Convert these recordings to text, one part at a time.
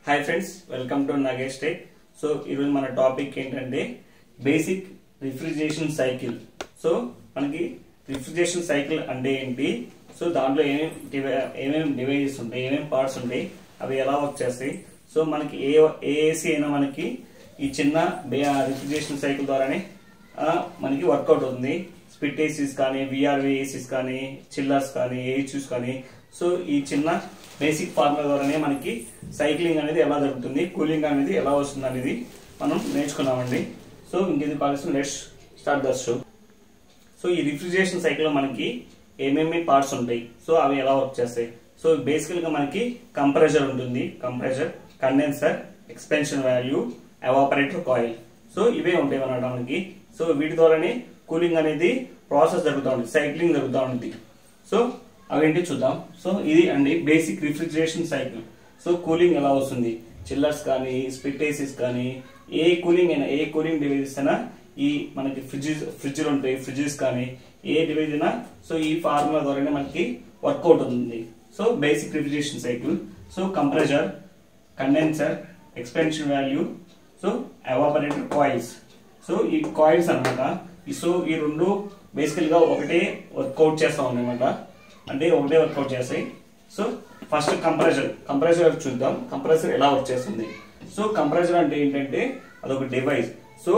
Hi friends welcome to Nagesh tech. So ఈరోజు మన topic ఏంటంటే బేసిక్ రిఫ్రిజిరేషన్ సైకిల్। సో మనకి రిఫ్రిజిరేషన్ సైకిల్ అంటే ఏంటి, సో దాంట్లో ఏమేం డివైజెస్ ఉంటాయి, ఏమేం పార్ట్స్ ఉంటాయి, అవి ఎలా వర్క్ చేస్తాయి, సో మనకి ఏసీ అయినా మనకి ఈ చిన్న రిఫ్రిజిరేషన్ సైకిల్ ద్వారానే మనకి వర్కౌట్ అవుతుంది। స్ప్లిట్ ఏసీస్ కానీ, విఆర్వి ఏసీస్ కానీ, చిల్లర్స్ కానీ, ఏహెచ్యూస్ కానీ, సో ఈ చిన్న బేసిక్ ఫార్ములా ద్వారానే మనకి సైక్లింగ్ అనేది ఎలా జరుగుతుంది, కూలింగ్ అనేది ఎలా వస్తుంది అనేది మనం నేర్చుకున్నామండి। సో ఇంకేది parts, let's start the show. So ఈ రిఫ్రిజిరేషన్ సైకిల్ లో మనకి ఏమేమి పార్ట్స్ ఉంటాయి, సో అవి ఎలా వర్క్ చేస్తాయి। సో బేసికల్ గా మనకి కంప్రెసర్ ఉంటుంది, compressor, condenser, expansion valve, evaporator coil, so ఇవే ఉంటాయి అన్నమాట మనకి। సో వీటి ద్వారానే కూలింగ్ అనేది ప్రాసెస్ జరుగుతూ ఉంటుంది, సైక్లింగ్ జరుగుతూ ఉంటుంది। సో అవేంటి చూద్దాం। సో ఇది అండి basic refrigeration cycle. So cooling ఎలా వస్తుంది, చిల్లర్స్ కానీ, స్ప్లిట్ ఏసీస్ కానీ, ఏ కూలింగ్ అయినా, ఏ కూలింగ్ డివైజెస్ అయినా, ఈ మనకి ఫ్రిడ్జ్లు ఉంటాయి, ఫ్రిడ్జెస్ కానీ, ఏ డివైజ్ అయినా సో ఈ ఫార్ములా ద్వారానే మనకి వర్కౌట్ అవుతుంది। So basic refrigeration cycle. So compressor, condenser, expansion valve, so evaporator coils, so ఈ కాయిల్స్ అనమాట। సో ఈ రెండు బేసికల్ గా ఒకటే వర్కౌట్ చేస్తా ఉన్నమాట, అంటే ఒకటే వర్కౌట్ చేస్తాయి। సో ఫస్ట్ కంప్రెసర్ చూద్దాం, కంప్రెసర్ ఎలా వర్క్ చేస్తుంది। సో కంప్రెసర్ అంటే ఏంటంటే అదొక డివైస్, సో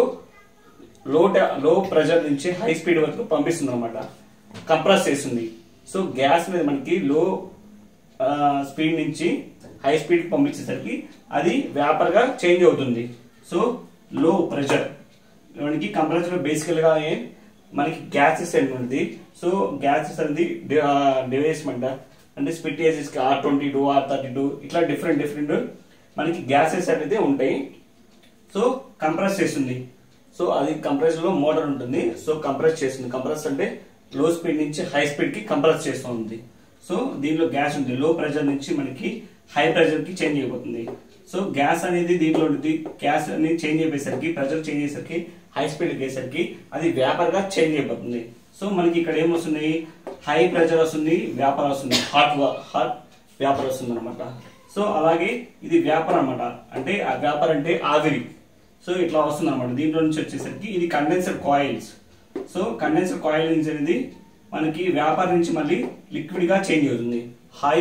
లో ప్రెషర్ నుంచి హై స్పీడ్ వరకు పంపిస్తుంది అనమాట, కంప్రెస్ చేస్తుంది। సో గ్యాస్ మీద మనకి లో స్పీడ్ నుంచి హై స్పీడ్ పంపించేసరికి అది వేపర్ గా చేంజ్ అవుతుంది। సో లో ప్రెషర్ మనకి కంప్రెసర్ బేసికల్ గా మనకి గ్యాసెస్ ఉంటుంది। సో గ్యాసెస్ అనేది డివైస్ అంటే స్ప్లిట్ ఏసీస్ R22, R32 ఇట్లా డిఫరెంట్ మనకి గ్యాసెస్ అనేది ఉంటాయి। సో కంప్రెస్ చేస్తుంది, సో అది కంప్రెసర్ లో మోటార్ ఉంటుంది, సో కంప్రెస్ చేస్తుంది। కంప్రెస్ అంటే లో స్పీడ్ నుంచి హై స్పీడ్ కి కంప్రెస్ చేస్తుంది। సో దీనిలో గ్యాస్ ఉంది, లో ప్రెషర్ నుంచి మనకి హై ప్రెషర్ కి చేంజ్ అయిపోతుంది। సో గ్యాస్ అనేది దీంట్లో ఉంటుంది, గ్యాస్ అనేది చేంజ్ అయిపోయేసరికి, ప్రెషర్ చేంజ్ అయ్యేసరికి, హై స్పీడ్ అయ్యేసరికి అది వేపర్ గా చేంజ్ అయిపోతుంది। సో మనకి ఇక్కడ ఏమొస్తుంది, హై ప్రెషర్ వస్తుంది, వేపర్ వస్తుంది, హాట్ వేపర్ వస్తుంది అనమాట। సో అలాగే ఇది వేపర్ అనమాట, అంటే ఆ వేపర్ అంటే ఆవిరి, సో ఇట్లా వస్తుంది అనమాట। దీంట్లో నుంచి వచ్చేసరికి ఇది condenser coils. So condenser coil నుంచి అనేది మనకి వేపర్ నుంచి మళ్ళీ లిక్విడ్ గా చేంజ్ అవుతుంది। హై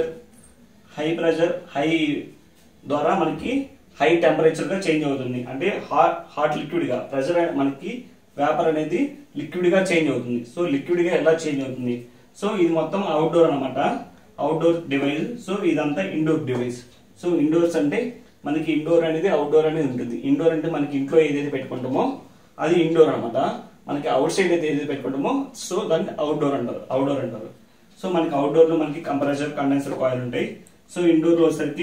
ద్వారా మనకి హై టెంపరేచర్ గా చేంజ్ అవుతుంది, అంటే హాట్ లిక్విడ్ గా, ప్రెషర్ మనకి వేపర్ అనేది లిక్విడ్ గా చేంజ్ అవుతుంది। సో లిక్విడ్ గా ఎలా చేంజ్ అవుతుంది, సో ఇది మొత్తం అవుట్డోర్ అనమాట, అవుట్డోర్ డివైస్। సో ఇదంతా ఇండోర్ డివైస్। సో ఇండోర్స్ అంటే మనకి ఇండోర్ అనేది, అవుట్డోర్ అనేది ఉంటుంది। ఇండోర్ అంటే మనకి ఇంట్లో ఏదైతే పెట్టుకుంటామో అది ఇండోర్ అనమాట, మనకి అవుట్ సైడ్ అయితే ఏదైతే పెట్టుకుంటామో సో దాన్ని అవుట్డోర్ అంటారు। సో మనకి అవుట్డోర్ లో మనకి కంప్రెసర్, కండెన్సర్ కాయిల్ ఉంటాయి। సో ఇండోర్ లో వచ్చేసరికి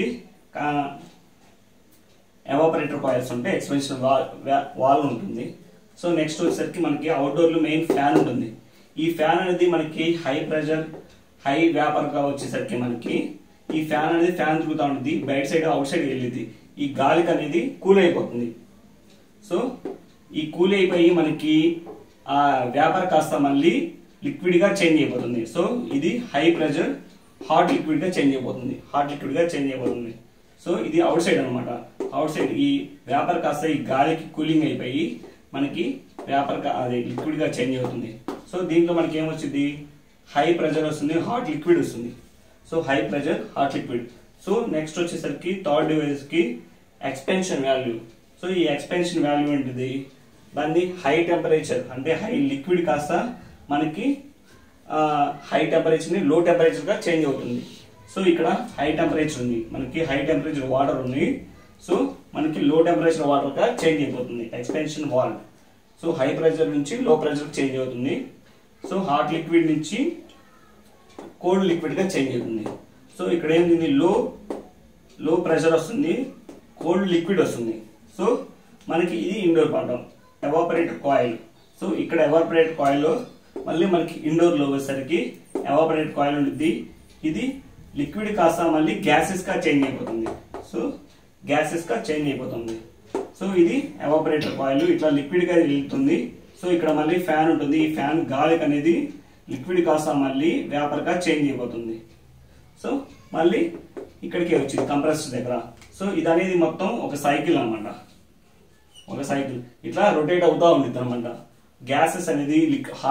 ఎవాపరేటర్ కాయిల్స్ ఉంటాయి, ఎక్స్పెన్షన్ వాల్ ఉంటుంది। సో నెక్స్ట్ వచ్చేసరికి మనకి అవుట్డోర్ లో మెయిన్ ఫ్యాన్ ఉంటుంది। ఈ ఫ్యాన్ అనేది మనకి హై ప్రెషర్, హై వేపర్ గా వచ్చేసరికి మనకి ఈ ఫ్యాన్ అనేది ఫ్యాన్ తిరుగుతూ ఉంటుంది, బయట సైడ్ అవుట్ సైడ్ వెళ్ళింది, ఈ గాలికి అనేది కూల్ అయిపోతుంది। సో ఈ కూల్ అయిపోయి మనకి ఆ వేపర్ కాస్త మళ్ళీ లిక్విడ్ గా చేంజ్ అయిపోతుంది। సో ఇది హై ప్రెషర్ హాట్ లిక్విడ్ గా చేంజ్ అయిపోతుంది, సో ఇది అవుట్ సైడ్ అనమాట। అవుట్ సైడ్ ఈ వేపర్ కాస్త ఈ గాలికి కూలింగ్ అయిపోయి మనకి వేపర్ అది లిక్విడ్ గా చేంజ్ అవుతుంది। సో దీంట్లో మనకి ఏమొచ్చింది, హై ప్రెషర్ వస్తుంది, హాట్ లిక్విడ్ వస్తుంది। So high pressure, hot liquid. So next వచ్చేసరికి థర్డ్ డివైస్ కి ఎక్స్పెన్షన్ వాల్యూ। సో ఈ ఎక్స్పెన్షన్ వాల్యూ ఏంటిది, దాన్ని హై టెంపరేచర్ అంటే హై లిక్విడ్ కాస్త మనకి హై టెంపరేచర్ ని లో టెంపరేచర్ గా చేంజ్ అవుతుంది। సో ఇక్కడ హై టెంపరేచర్ ఉంది, మనకి హై టెంపరేచర్ వాటర్ ఉంది, సో మనకి లో టెంపరేచర్ వాటర్ గా చేంజ్ అయిపోతుంది, expansion valve. So high pressure నుంచి లో ప్రెషర్ చేంజ్ అవుతుంది, సో హాట్ లిక్విడ్ నుంచి కోల్డ్ లిక్విడ్ గా చేంజ్ అవుతుంది। సో ఇక్కడ ఏంటి, లో ప్రెషర్ వస్తుంది, కోల్డ్ లిక్విడ్ వస్తుంది। సో మనకి ఇది indoor part, evaporator coil. So ఇక్కడ ఎవాపరేటర్ కాయిల్ లో మళ్ళీ మనకి ఇండోర్ లో వచ్చేసరికి ఎవాపరేటర్ కాయిల్ ఉంటుంది, ఇది లిక్విడ్ కాస్త మళ్ళీ గ్యాసెస్ గా చేంజ్ అయిపోతుంది। సో గ్యాసెస్ గా చేంజ్ అయిపోతుంది, సో ఇది ఎవాపరేటర్ కాయిల్ ఇట్లా లిక్విడ్ గా వెళ్తుంది। సో ఇక్కడ మళ్ళీ ఫ్యాన్ ఉంటుంది, ఈ ఫ్యాన్ గాలికి అనేది లిక్విడ్ కాస్త మళ్ళీ వేపర్ గా చేంజ్ అయిపోతుంది। సో మళ్ళీ ఇక్కడికి వచ్చింది కంప్రెసర్ దగ్గర. సో ఇది అనేది మొత్తం ఒక సైకిల్ అన్నమాట. ఒక సైకిల్ ఇట్లా రొటేట్ అవుతా ఉంటుంది అనమాట. గ్యాసెస్ అనేది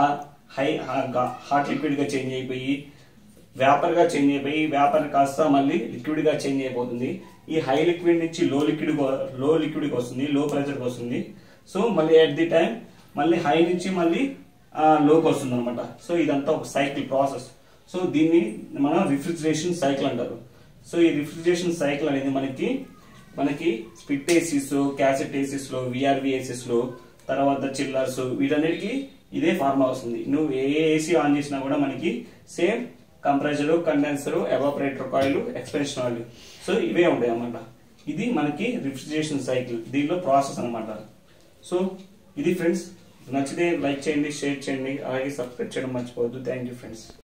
హాట్ లిక్విడ్ గా చేంజ్ అయిపోయి వేపర్ గా చేంజ్ అయిపోయి వేపర్ కాస్త మళ్ళీ లిక్విడ్ గా చేంజ్ అయిపోతుంది. ఈ హై లిక్విడ్ నుంచి లో లిక్విడ్ కి వస్తుంది, లో ప్రెషర్ కి వస్తుంది. సో మళ్ళీ ఎట్ ది టైం మళ్ళీ హై నుంచి మళ్ళీ లోకి వస్తుంది అనమాట. సో ఇదంతా ఒక సైకిల్ ప్రాసెస్. సో దీన్ని మనం రిఫ్రిజిరేషన్ సైకిల్ అంటారు. సో ఈ రిఫ్రిజిరేషన్ సైకిల్ అనేది మనకి స్ప్లిట్ ఏసీస్, క్యాసెట్ ఏసీస్ లో, విఆర్వి ఏసీస్ లో, తర్వాత చిల్లర్స్, వీటన్నిటికీ ఇదే ఫార్ములా వస్తుంది. నువ్వు ఏ ఏసీ ఆన్ చేసినా కూడా మనకి same compressor, condenser, evaporator coil, expansion oil, so ఇవే ఉంటాయి అన్నమాట. ఇది మనకి రిఫ్రిజిరేషన్ సైకిల్, దీనిలో ప్రాసెస్ అనమాట. సో ఇది ఫ్రెండ్స్, నచ్చితే లైక్ చేయండి, షేర్ చేయండి, అలాగే సబ్స్క్రైబ్ చేయడం మర్చిపోవద్దు. Thank you friends.